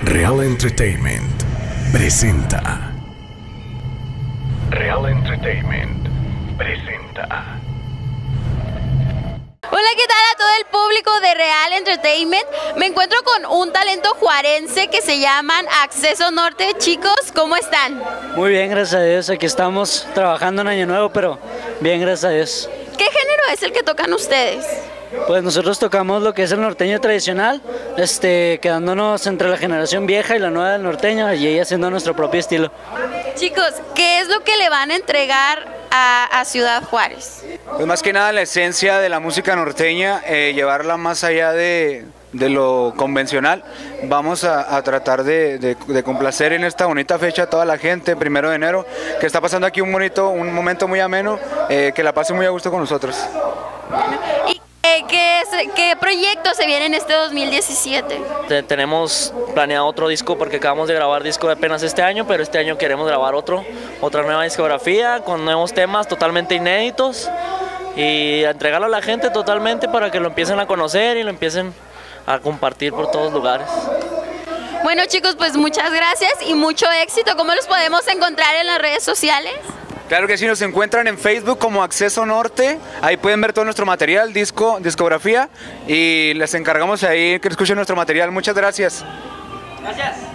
Real Entertainment presenta. Real Entertainment presenta. Hola, ¿qué tal a todo el público de Real Entertainment? Me encuentro con un talento juarense que se llaman Acceso Norte. Chicos, ¿cómo están? Muy bien, gracias a Dios. Aquí estamos trabajando en Año Nuevo, pero bien, gracias a Dios. ¿Qué género es el que tocan ustedes? Pues nosotros tocamos lo que es el norteño tradicional, quedándonos entre la generación vieja y la nueva del norteño y ahí haciendo nuestro propio estilo. Chicos, ¿qué es lo que le van a entregar a Ciudad Juárez? Pues más que nada la esencia de la música norteña, llevarla más allá de lo convencional. Vamos a tratar de complacer en esta bonita fecha a toda la gente, 1 de enero, que está pasando aquí un momento muy ameno, que la pase muy a gusto con nosotros. ¿Y qué proyectos se vienen este 2017? Tenemos planeado otro disco porque acabamos de grabar disco apenas este año, pero este año queremos grabar otra nueva discografía con nuevos temas totalmente inéditos y entregarlo a la gente totalmente para que lo empiecen a conocer y lo empiecen a compartir por todos lugares. Bueno, chicos, pues muchas gracias y mucho éxito. ¿Cómo los podemos encontrar en las redes sociales? Claro que sí, nos encuentran en Facebook como Acceso Norte, ahí pueden ver todo nuestro material, discografía, y les encargamos ahí que escuchen nuestro material. Muchas gracias. Gracias.